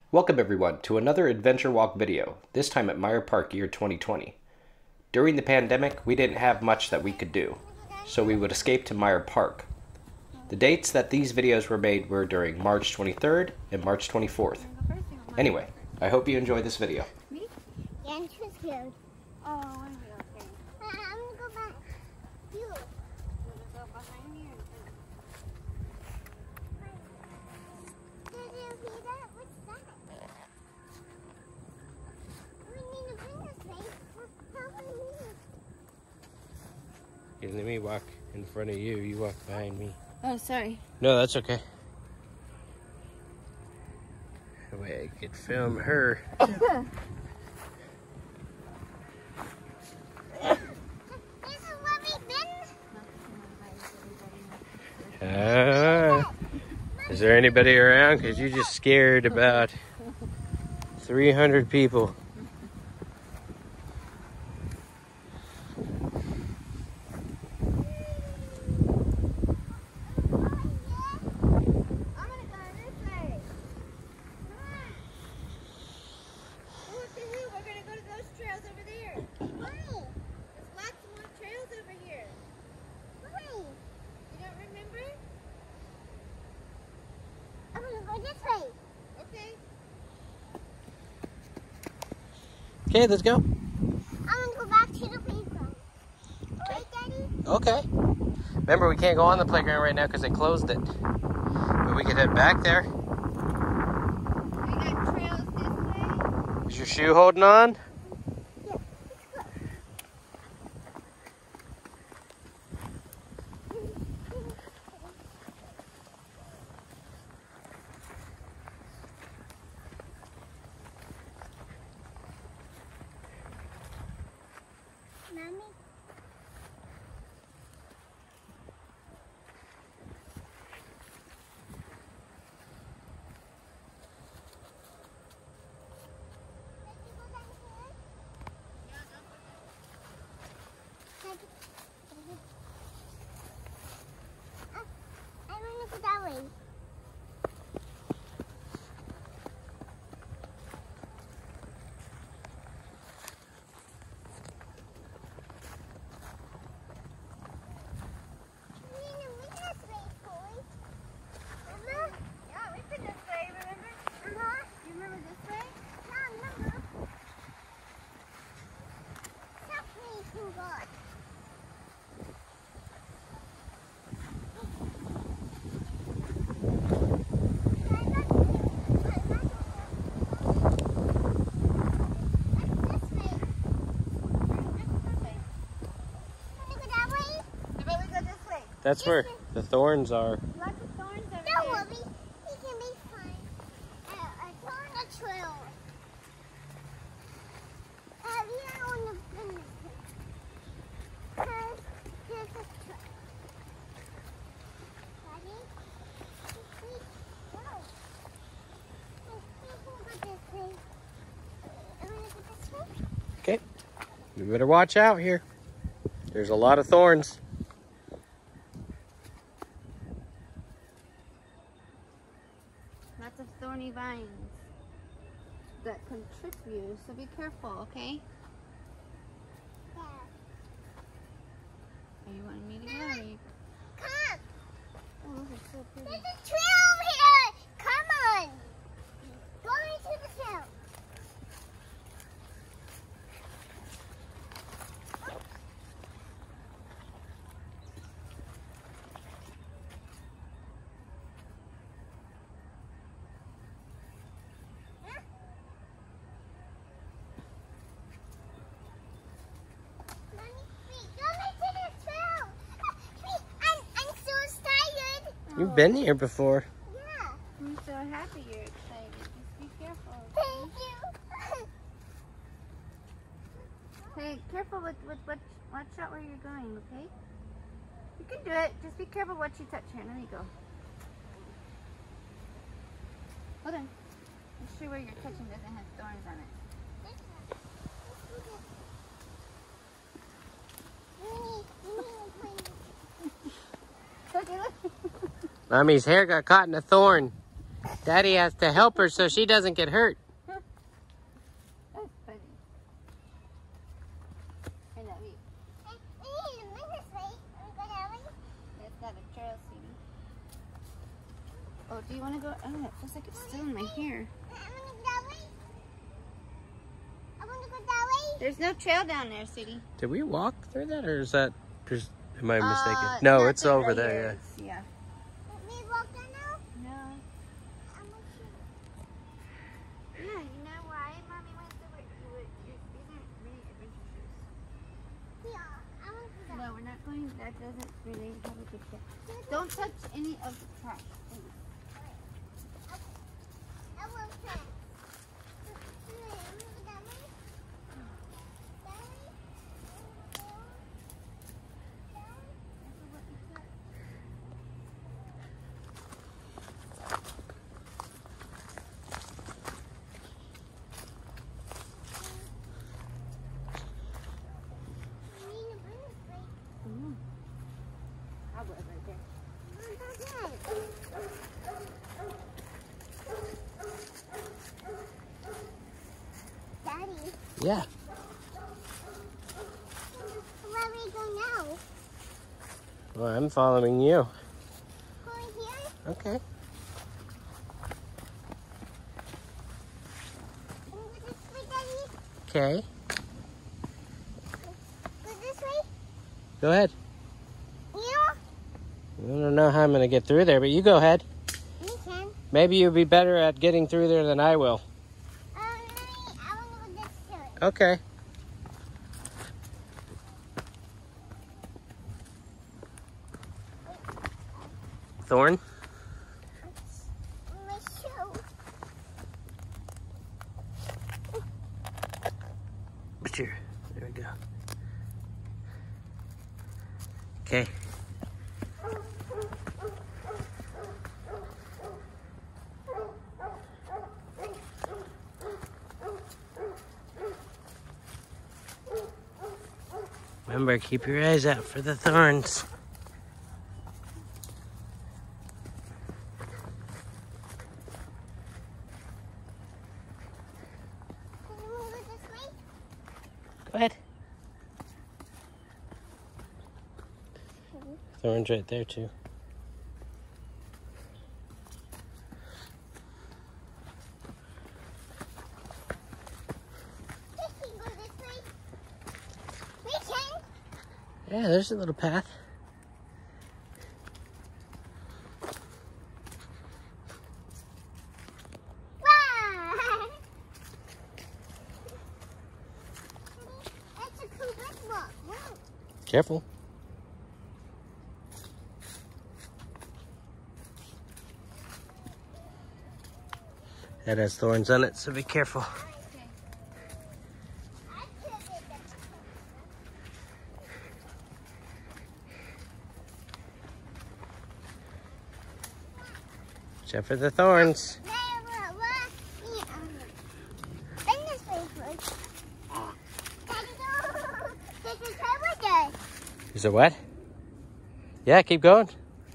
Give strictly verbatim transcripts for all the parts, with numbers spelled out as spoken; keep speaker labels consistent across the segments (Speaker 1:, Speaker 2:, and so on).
Speaker 1: Welcome everyone to another adventure walk video, this time at Meyer Park year twenty twenty. During the pandemic, we didn't have much that we could do, so we would escape to Meyer Park. The dates that these videos were made were during March twenty-third and March twenty-fourth. Anyway, I hope you enjoy this video.
Speaker 2: Me? Yeah, I'm too scared. Oh, I'm okay. Uh, I'm gonna go back. You. You wanna go behind me or Did you see that? What's that? We need to bring this way. Help me.
Speaker 1: Let me walk in front of you, you walk behind me.
Speaker 2: Oh, sorry.
Speaker 1: No, that's okay. That way I could film her. Uh, is there anybody around? Because you just scared about three hundred people. Okay, let's go.
Speaker 2: I'm gonna go back to the playground. Okay, Daddy?
Speaker 1: Okay. Remember, we can't go on the playground right now because they closed it. But we could head back there.
Speaker 2: We got trails this way.
Speaker 1: Is your shoe holding on?
Speaker 2: Yeah, let's go. Mommy? I want to go that way.
Speaker 1: That's where the thorns are.
Speaker 2: Lots of thorns over there. Don't worry, we can be fine. Uh, it's on the trail. Uh, we are on the finish. Here's, here's the trail. Daddy? Please, go. Please, please go this way. I'm gonna go this way.
Speaker 1: Okay. You better watch out here. There's a lot of thorns.
Speaker 2: Lots of thorny vines that can trip you, so be careful, okay? Yeah. Are you wanting me to go? Or you... Come! Oh, those are so pretty. There's a trail over here! Come on! Go into the trail.
Speaker 1: You've been here before.
Speaker 2: Yeah. I'm so happy you're excited. Just be careful. Thank you. Hey, careful with, with what, watch out where you're going, okay? You can do it. Just be careful what you touch here. There you go. Hold on. Make sure where you're touching doesn't have thorns on it.
Speaker 1: Mommy's hair got caught in a thorn. Daddy has to help her so she doesn't get hurt.
Speaker 2: That's funny. I love you. Hey, we need to move this way. Are we going that way? That's not a trail, sweetie. Oh, do you want to go? Oh, it feels like it's still in my hair. I want to go that way. I want to go that way. There's no trail down there, sweetie.
Speaker 1: Did we walk through that, or is that just? Am I mistaken?
Speaker 2: Uh,
Speaker 1: no, it's over
Speaker 2: right
Speaker 1: there.
Speaker 2: here.
Speaker 1: Yeah.
Speaker 2: Yeah. Let me walk there now? No. I'm not sure. Yeah, you know why Mommy went through it? You would, you, these aren't really adventure shoes. Yeah, I want to go. No, we're not going. That doesn't really have a good fit. Don't touch any of the trash. Please. I will try. Daddy,
Speaker 1: Yeah.
Speaker 2: where we go now?
Speaker 1: Well, I'm following you.
Speaker 2: Going here?
Speaker 1: Okay.
Speaker 2: Can we go this way, Daddy?
Speaker 1: Okay.
Speaker 2: Go this way?
Speaker 1: Go ahead.
Speaker 2: You?
Speaker 1: I don't know how I'm going to get through there, but you go ahead.
Speaker 2: You can.
Speaker 1: Maybe you'll be better at getting through there than I will.
Speaker 2: Um, I want to go this way.
Speaker 1: Okay. Thorn?
Speaker 2: My shoe.
Speaker 1: Sure. There we go. Okay. Remember, keep your eyes out for the thorns.
Speaker 2: Can you move it this way?
Speaker 1: Go ahead. Thorns right there, too.
Speaker 2: We can go this way. We can.
Speaker 1: Yeah, there's a little path.
Speaker 2: Wow! That's a cool brick wall. Wow.
Speaker 1: Careful. That has thorns on it, so be careful. Watch out for the thorns. Is it wet? Yeah, keep going.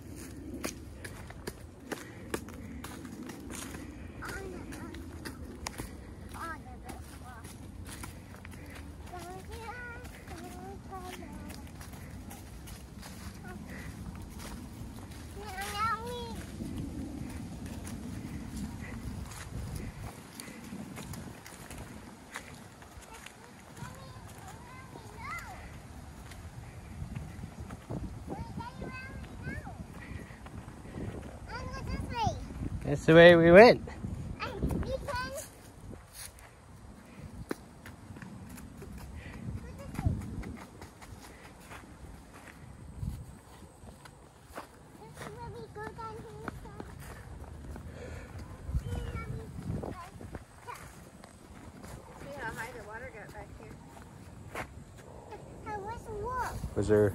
Speaker 1: That's the way we went. Was there?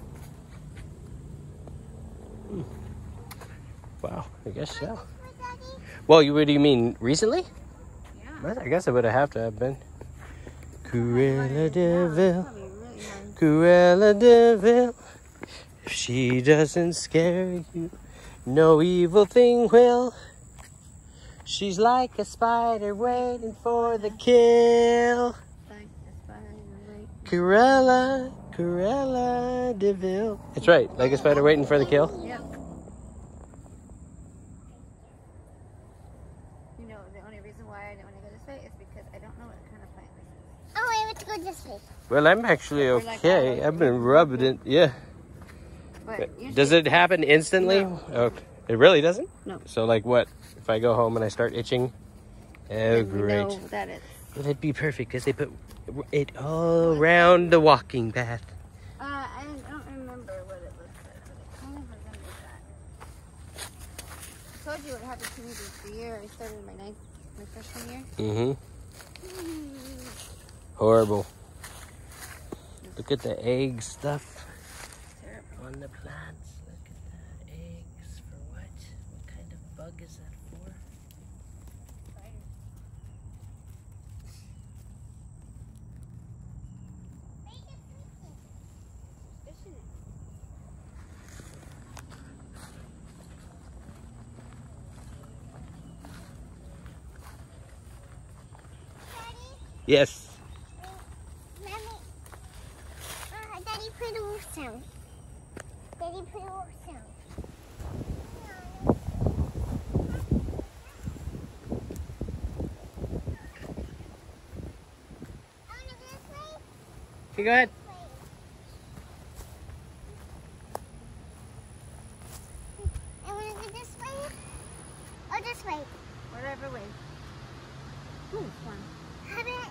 Speaker 1: Hmm. Wow, I guess so. Well, you, what do you mean, recently? Yeah. I guess it would have to have been. Cruella de Vil, Cruella de Vil, if she doesn't scare you, no evil thing will. She's like a spider waiting for the kill.
Speaker 2: Like a spider waiting.
Speaker 1: Corella, Corella DeVille. That's right, like a spider waiting for the kill.
Speaker 2: Yep. You know, the only reason why I don't want to go this way is because I don't know what kind of plant this is. Oh, I want to go this way.
Speaker 1: Well, I'm actually okay. I've been rubbing it, yeah.
Speaker 2: But
Speaker 1: Does it happen instantly?
Speaker 2: No.
Speaker 1: Okay. It really doesn't?
Speaker 2: No.
Speaker 1: So like what? If I go home and I start itching? Oh, great.
Speaker 2: No, that is.
Speaker 1: Well, it'd be perfect because they put it all around the walking path.
Speaker 2: Uh, I don't remember what it looks like, but it kind of resembles that. I told you what happened to me this year. I started my ninth, my freshman year.
Speaker 1: Mm-hmm. Horrible. Look at the egg stuff on the plants. Look at that. Eggs for what? What kind of bug is that for? Yes.
Speaker 2: Mommy, uh, Daddy put a wolf sound. Daddy put a wolf sound.
Speaker 1: Okay, go ahead.
Speaker 2: I want to go this way or this way. Whatever way. Ooh, fun. Have it.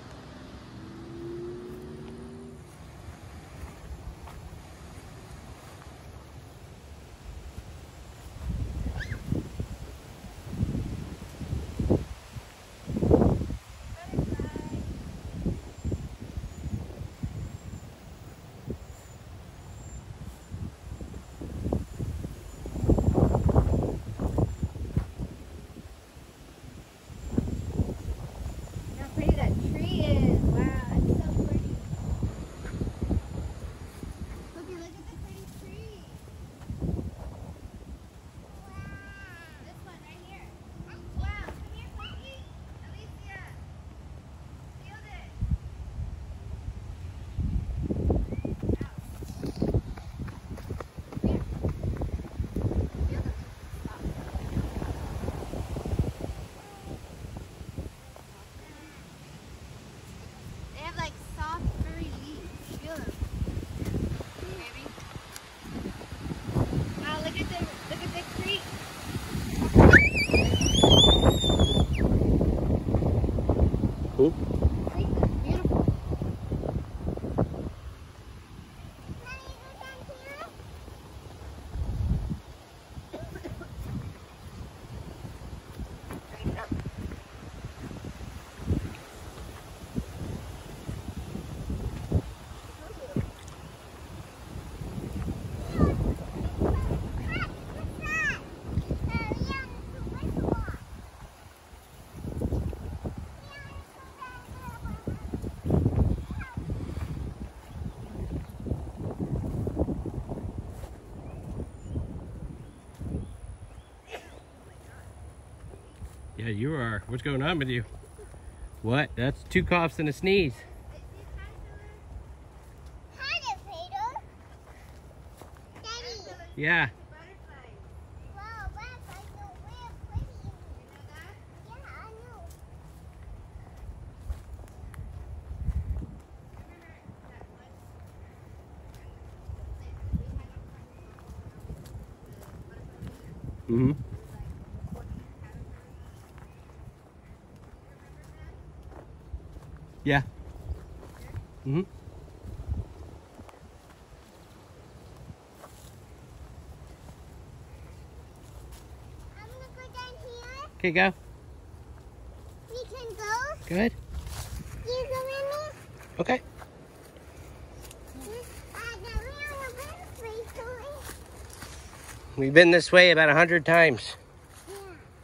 Speaker 1: Yeah, you are. What's going on with you? What? That's two coughs and a sneeze.
Speaker 2: Hi, Peter. Daddy.
Speaker 1: Yeah.
Speaker 2: Wow, butterflies are real pretty. You know that? Yeah, I know.
Speaker 1: Mm-hmm. Yeah. Mm-hmm.
Speaker 2: I'm gonna go down here.
Speaker 1: Okay, go.
Speaker 2: We can go.
Speaker 1: Good.
Speaker 2: You go with me?
Speaker 1: Okay.
Speaker 2: Uh, now we are on a butterfly story.
Speaker 1: We've been this way about a hundred times.
Speaker 2: Yeah.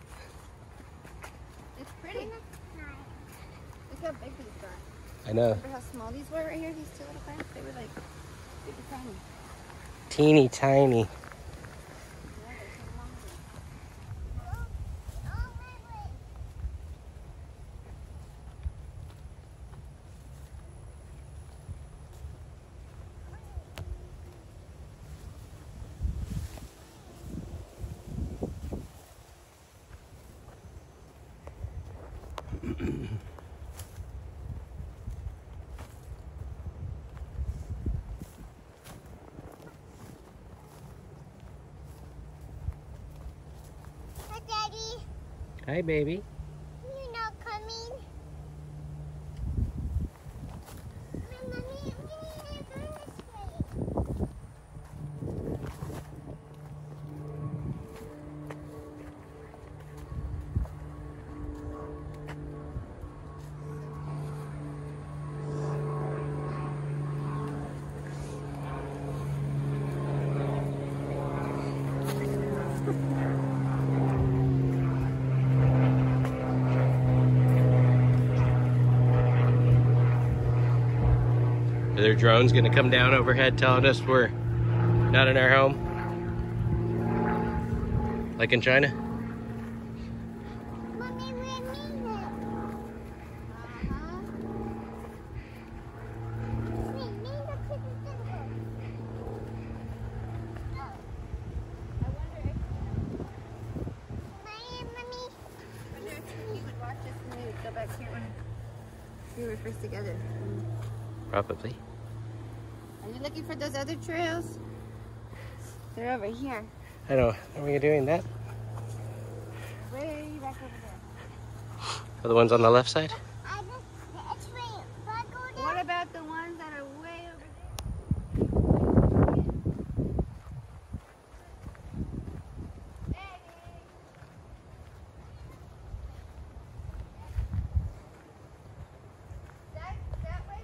Speaker 2: It's pretty. Look how big these got.
Speaker 1: I know.
Speaker 2: Remember how small these were right here? These two little plants? They were like super tiny.
Speaker 1: Teeny tiny.
Speaker 2: Yeah, they're so long. Oh, oh, wait, wait. Hi, Daddy.
Speaker 1: Hi, baby.
Speaker 2: You're not coming. Mommy, we need to go this way.
Speaker 1: Are there drones gonna come down overhead telling us we're not in our home? Like in China?
Speaker 2: Mommy, we need it. Uh-huh. We need the chicken finger. Oh. I wonder if... Mommy, Mommy.
Speaker 3: I wonder if he would watch us and we would go back here when we were first together.
Speaker 1: Probably.
Speaker 3: Are you looking for those other trails? They're over here.
Speaker 1: I know. Are we doing that?
Speaker 3: Way back over there.
Speaker 1: Are the ones on the left side?
Speaker 2: I just... It's right. But I go down.
Speaker 3: What about the ones that are way over there? That, that way?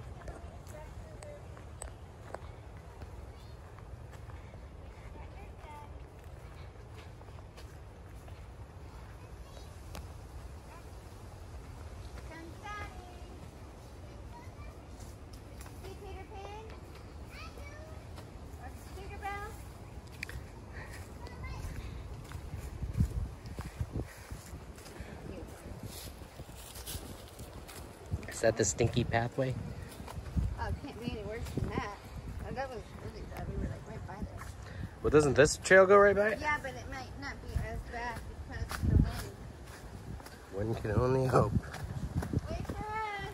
Speaker 1: Is that the stinky pathway?
Speaker 3: Oh, it can't be any worse than that. Oh, that was really bad. We were like right by there.
Speaker 1: Well, doesn't this trail go right by it?
Speaker 3: Yeah, but it might not be as bad because of the wind.
Speaker 1: One can only hope.
Speaker 3: Wait for us.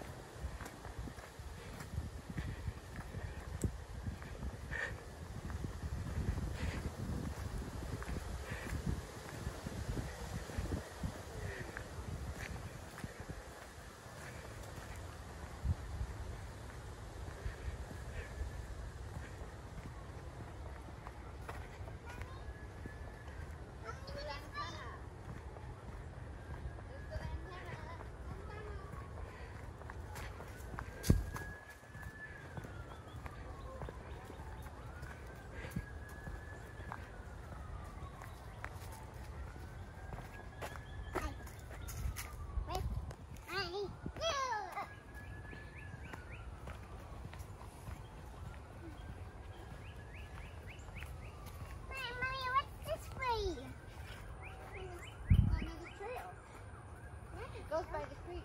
Speaker 3: Goes by the creek.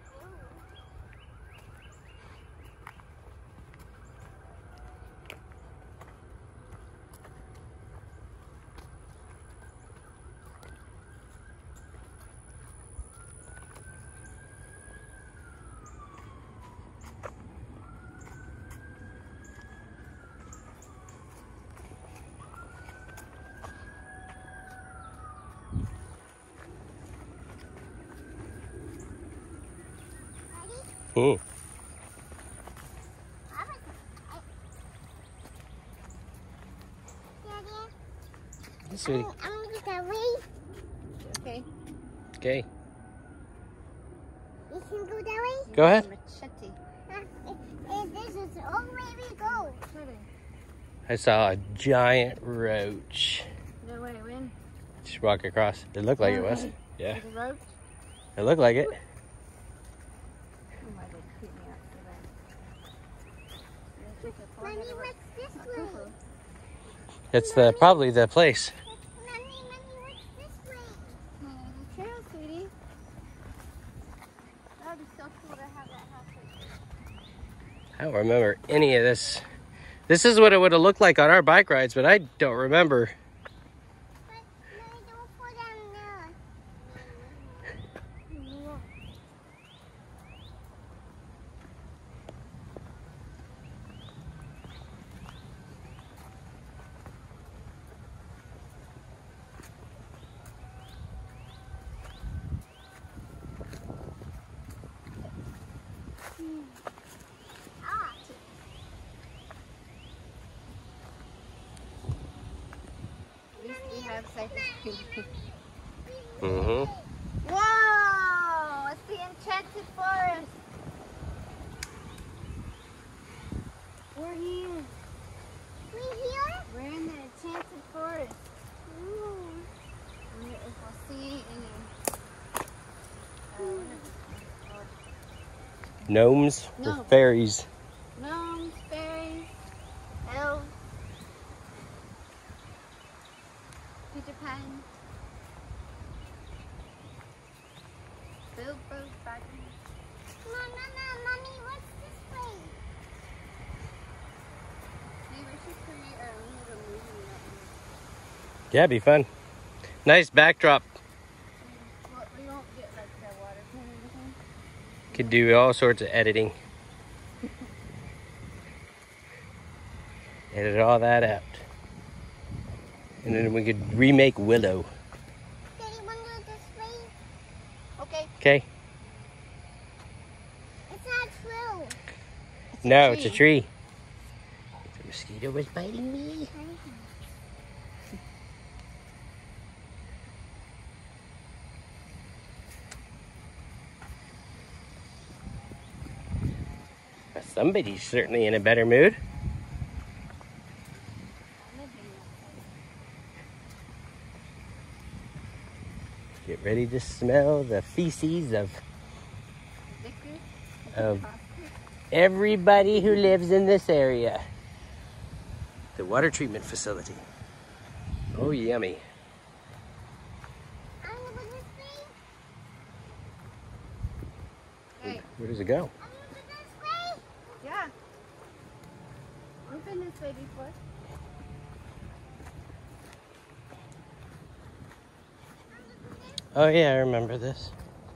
Speaker 1: Oh. Hey, sweetie.
Speaker 2: I'm gonna go that way.
Speaker 3: Okay.
Speaker 1: Okay.
Speaker 2: You can go that way.
Speaker 1: Go ahead.
Speaker 3: Machete.
Speaker 2: Uh, and this is all the way we go.
Speaker 1: I saw a giant roach.
Speaker 3: No way, when?
Speaker 1: Just walk across. It looked like it was. Yeah.
Speaker 3: The rope?
Speaker 1: It looked like it.
Speaker 3: Oh my God, creep me out so bad.
Speaker 2: Mommy, what's this way?
Speaker 1: It's the probably the place.
Speaker 2: Mommy, Mommy, what's this way?
Speaker 3: Oh, the trail, sweetie. That would be so cool to have that house right there.
Speaker 1: I don't remember any of this. This is what it would have looked like on our bike rides, but I don't remember.
Speaker 2: But Mommy, don't fall down there.
Speaker 3: Cypress Creek.
Speaker 1: Mm-hmm.
Speaker 3: Whoa! It's the enchanted forest. We're here.
Speaker 2: We're here?
Speaker 3: We're in the enchanted forest. Ooh. I wonder if we'll see any. Uh, what is it called?
Speaker 1: Gnomes
Speaker 3: No.
Speaker 1: or fairies?
Speaker 3: Gnomes, fairies, elves, Peter Pan, Bilbo Baggins.
Speaker 2: Mom, Mama, Mommy, what's this place?
Speaker 3: Maybe we should create our own little movie out here.
Speaker 1: Yeah, it'd be fun. Nice backdrop.
Speaker 3: Well, we won't get like the water or anything.
Speaker 1: Could do all sorts of editing. Edit all that out. And then we could remake Willow.
Speaker 2: Daddy, wanna go this way?
Speaker 3: Okay.
Speaker 1: Okay?
Speaker 2: It's not true.
Speaker 3: It's a
Speaker 1: No,
Speaker 3: tree.
Speaker 1: it's a tree. The mosquito was biting me. Somebody's certainly in a better mood. Get ready to smell the feces of of everybody who lives in this area. The water treatment facility. Oh, yummy.
Speaker 2: I'm gonna go this way.
Speaker 3: Hey,
Speaker 1: Where does it go?
Speaker 2: I'm gonna go this way.
Speaker 3: yeah. We've been this way before.
Speaker 1: Oh, yeah, I remember this.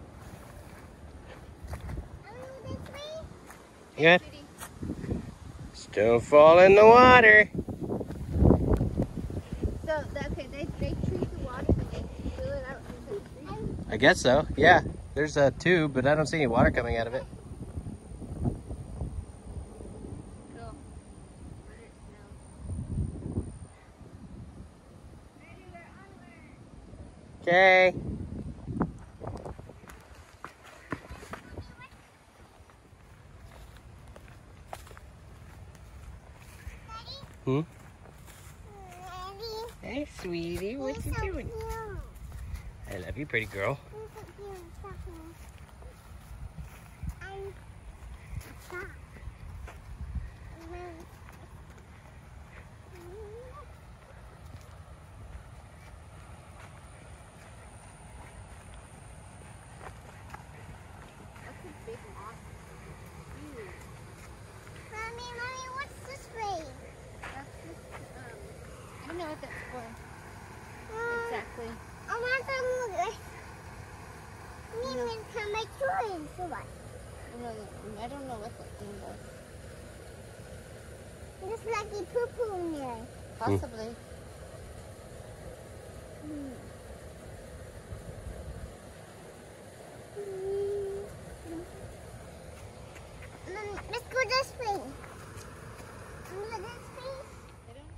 Speaker 2: I'm gonna go this way.
Speaker 1: Good. Just don't fall in the water.
Speaker 3: So, that, okay, they, they treat the water and they fill it out into the street.
Speaker 1: I guess so. Yeah, there's a tube, but I don't see any water coming out of it.
Speaker 3: Cool. Wonder it smells.
Speaker 1: Okay. Hmm?
Speaker 2: Daddy.
Speaker 1: Hey, sweetie, what
Speaker 2: He's
Speaker 1: you
Speaker 2: so
Speaker 1: doing?
Speaker 2: cute.
Speaker 1: I love you, pretty girl.
Speaker 2: He's so cute. Stop him. I'm stop.
Speaker 3: That's a big moss. Huge.
Speaker 2: Mommy, Mommy, what's this way?
Speaker 3: That's just, um, I don't know what that's for
Speaker 2: Um,
Speaker 3: exactly.
Speaker 2: I want to look. Me and come my toys. What?
Speaker 3: I don't know, I don't know what that thing does.
Speaker 2: Just like a poo poo in there.
Speaker 3: Possibly.
Speaker 2: Mm. Mom, let's go this way. Wanna go this way?
Speaker 3: I don't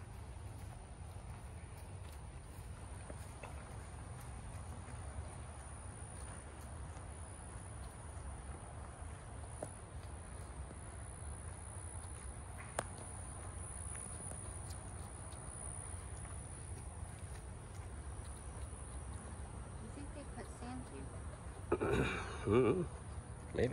Speaker 3: You think they put sand here?
Speaker 1: Hmm. Maybe.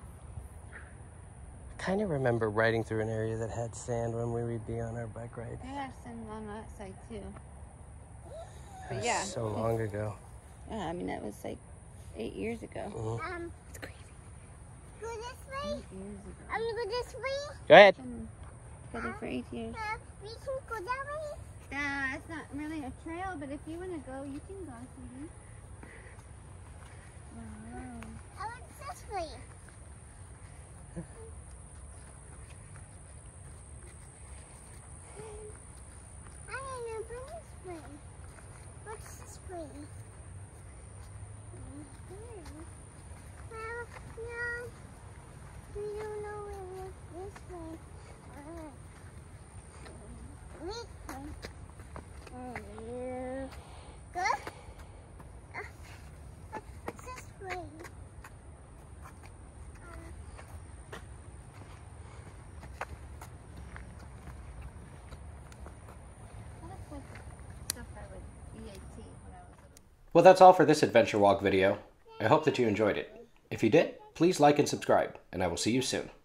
Speaker 1: I kind of remember riding through an area that had sand when we would be on our bike ride.
Speaker 3: They have sand on that side too.
Speaker 1: That
Speaker 3: But
Speaker 1: was
Speaker 3: yeah.
Speaker 1: so long ago.
Speaker 3: Yeah, I mean that was like eight years ago.
Speaker 1: Mhm.
Speaker 2: Um,
Speaker 3: It's crazy.
Speaker 2: go this way.
Speaker 3: Eight years ago.
Speaker 2: I'm gonna go this way.
Speaker 1: Go ahead.
Speaker 3: Been together for eight years.
Speaker 2: Uh, we can go that way.
Speaker 3: Uh, it's not really a trail, but if you want to go, you can go, sweetie. Wow.
Speaker 2: I want this way. I remember this way. What's this way? Mhm. Well, no, we don't know where it's this way. Uh, this way. Oh, yeah.
Speaker 1: Well, that's all for this adventure walk video. I hope that you enjoyed it. If you did, please like and subscribe, and I will see you soon.